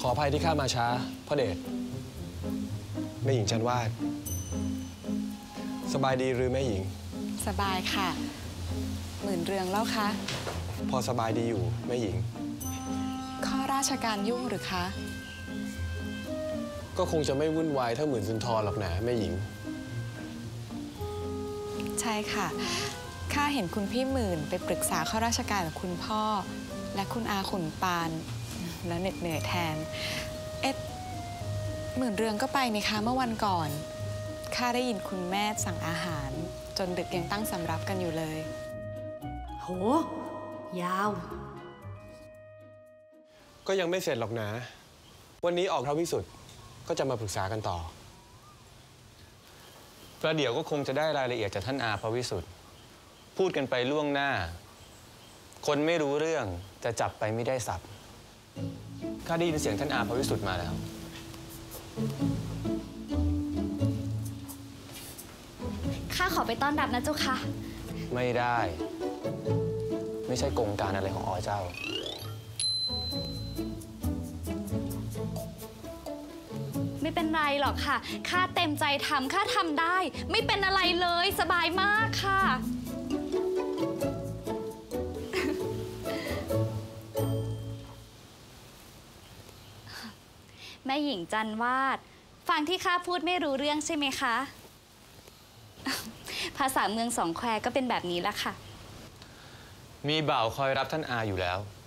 ขออภัยที่ข้ามาช้าพ่อเดชแม่หญิงจันวาดสบายดีหรือแม่หญิงสบายค่ะหมื่นเรืองแล้วคะพอสบายดีอยู่แม่หญิงข้อราชการยุ่งหรือคะก็คงจะไม่วุ่นวายเท่าหมื่นสุนทรหรอกนะแม่หญิงใช่ค่ะข้าเห็นคุณพี่หมื่นไปปรึกษาข้าราชการกับคุณพ่อและคุณอาขุนปานแล้วเหน็ดเหนื่อยแทนหมื่นเรืองก็ไปนี่คะเมื่อวันก่อนข้าได้ยินคุณแม่สั่งอาหารจนดึกยังตั้งสำรับกันอยู่เลยโหยาวก็ยังไม่เสร็จหรอกนะวันนี้ออกพระวิสุทธ์ก็จะมาปรึกษากันต่อประเดี๋ยวก็คงจะได้รายละเอียดจากท่านอาพระวิสุทธ์พูดกันไปล่วงหน้าคนไม่รู้เรื่องจะจับไปไม่ได้สับข้าได้ยินเสียงท่านอาพระวิสุทธ์มาแล้วข้าขอไปต้อนรับนะเจ้าค่ะไม่ได้ไม่ใช่กงการอะไรของเจ้าไม่เป็นไรหรอกค่ะข้าเต็มใจทำข้าทำได้ไม่เป็นอะไรเลยสบายมากค่ะแม่หญิงจันวาดฟังที่ข้าพูดไม่รู้เรื่องใช่ไหมคะภาษาเมืองสองแควก็เป็นแบบนี้ละค่ะมีบ่าวคอยรับท่านอาอยู่แล้ว